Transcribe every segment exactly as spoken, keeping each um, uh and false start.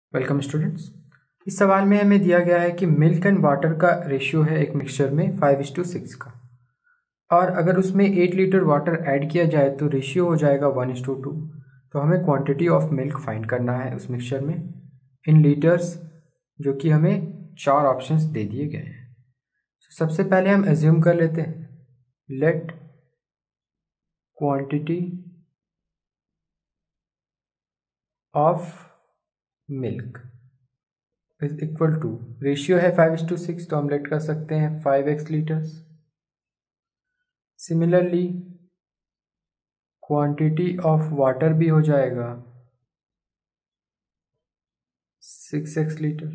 Welcome students. इस सवाल में हमें दिया गया है कि मिल्क एंड वाटर का रेशियो है एक मिक्सचर में फाइव इस टू सिक्स का, और अगर उसमें एट लीटर वाटर ऐड किया जाए तो रेशियो हो जाएगा वन इस टू टू। तो हमें क्वांटिटी ऑफ मिल्क फाइंड करना है उस मिक्सचर में इन लीटर्स, जो कि हमें चार ऑप्शंस दे दिए गए हैं। तो सबसे पहले हम एज्यूम कर लेते हैं, let quantity of milk is equal to, ratio है फाइव इस टू सिक्स, तो हम लेट कर सकते हैं five x litres. Similarly quantity of water भी हो जाएगा सिक्स एक्स लीटर।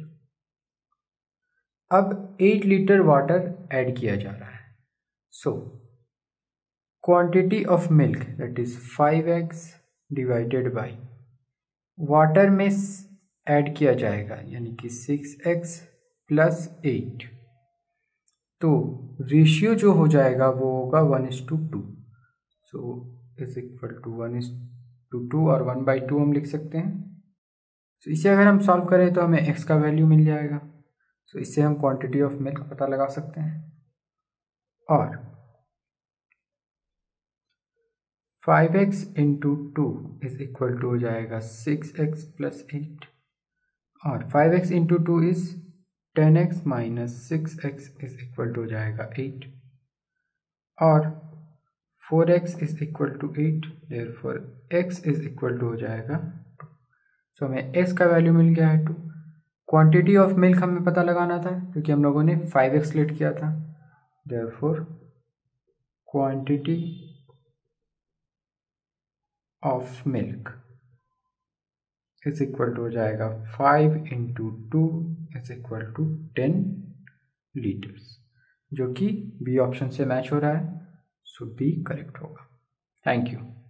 अब एट लीटर वाटर ऐड किया जा रहा है, so quantity of milk that is five x divided by water में ऐड किया जाएगा यानी कि सिक्स एक्स प्लस एट, तो रेशियो जो हो जाएगा वो होगा one is to two. So is equal to one is to two और वन बाई टू हम लिख सकते हैं। तो इसे अगर हम सॉल्व करें तो हमें x का वैल्यू मिल जाएगा। सो इससे हम क्वांटिटी ऑफ मिल्क पता लगा सकते हैं, और five x into two is equal to हो जाएगा सिक्स एक्स प्लस एट, और five x into two is ten x minus six x is equal to हो जाएगा एट, और four x is equal to eight, therefore x is equal to हो जाएगा to. सो हमें x का value मिल गया है टू। क्वांटिटी ऑफ मिल्क हमें पता लगाना था क्योंकि हम लोगों ने फाइव एक्स लेट किया था, therefore quantity of milk is equal to हो जाएगा five into two is equal to ten litres, जो कि बी ऑप्शन से मैच हो रहा है। सो बी करेक्ट होगा। Thank you.